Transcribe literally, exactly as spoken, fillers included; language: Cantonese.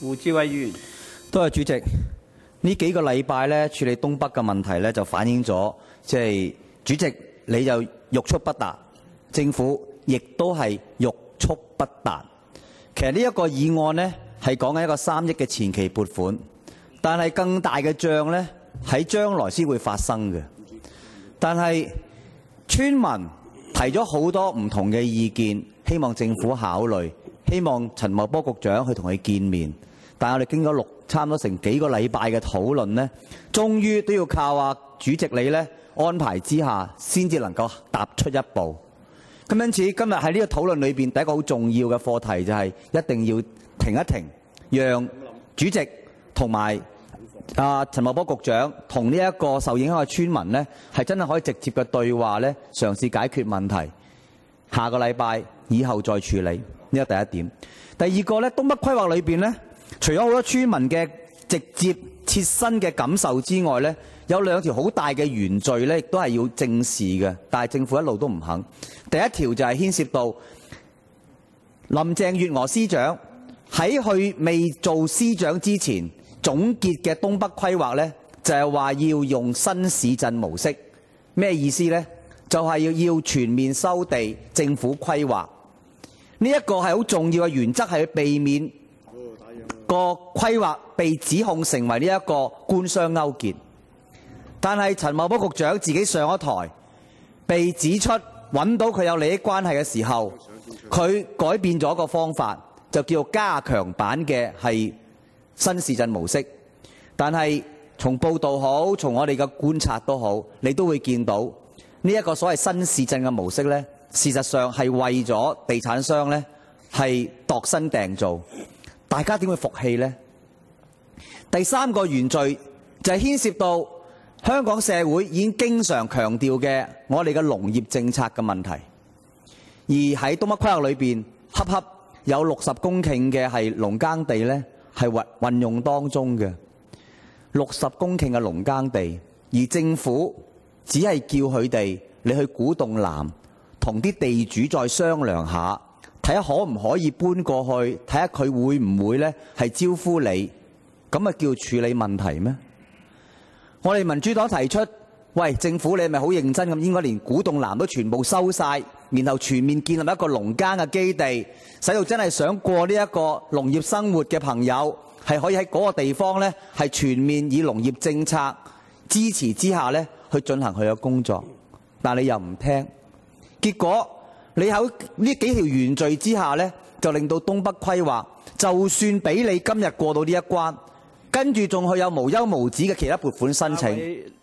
胡志偉議員， 多謝主席。呢幾個禮拜咧處理東北嘅問題咧，就反映咗即係主席你就欲速不達，政府亦都係欲速不達。其實呢一個議案呢，係講緊一個三億嘅前期撥款，但係更大嘅仗呢，喺將來先會發生嘅。但係村民提咗好多唔同嘅意見，希望政府考慮，希望陳茂波局長去同佢見面。但係我哋經過六差唔多成幾個禮拜嘅討論呢，終於都要靠啊主席你呢安排之下，先至能夠踏出一步。咁因此今日喺呢個討論裏邊，第一個好重要嘅課題就係一定要停一停，讓主席同埋啊陳茂波局長同呢一個受影響嘅村民呢，係真係可以直接嘅對話呢，嘗試解決問題。下個禮拜以後再處理，呢個第一點。第二個呢，東北規劃裏邊呢，除咗好多村民嘅直接切身嘅感受之外呢，有兩條好大嘅原罪呢，亦都係要正視嘅，但係政府一路都唔肯。第一條就係牽涉到林鄭月娥司長喺佢未做司長之前總結嘅東北規劃呢，就係話要用新市鎮模式。咩意思呢？就係要要全面收地，政府規劃。呢一個係好重要嘅原則，係避免個規劃被指控成為呢一個官商勾結。但係陳茂波局長自己上咗台，被指出揾到佢有利益關係嘅時候，佢改變咗個方法，就叫加強版嘅係新市鎮模式。但係從報道好，從我哋嘅觀察都好，你都會見到呢一個所謂新市鎮嘅模式呢，事實上係為咗地產商呢係度身訂造。大家點會服氣呢？第三個原罪就係牽涉到香港社會已經經常強調嘅我哋嘅農業政策嘅問題，而喺東北規劃裏邊，恰恰有六十公頃嘅係農耕地呢係運運用當中嘅六十公頃嘅農耕地，而政府只係叫佢哋你去古洞南同啲地主再商量下，睇下可唔可以搬過去，睇下佢會唔會呢係招呼你，咁啊叫處理問題咩？我哋民主黨提出，喂，政府你係咪好認真咁，應該連古洞南都全部收晒，然後全面建立一個農耕嘅基地，使到真係想過呢一個農業生活嘅朋友，係可以喺嗰個地方呢係全面以農業政策支持之下呢去進行佢嘅工作。但你又唔聽，結果你喺呢幾條原罪之下呢，就令到東北規劃就算俾你今日過到呢一關，跟住仲去有無休無止嘅其他撥款申請。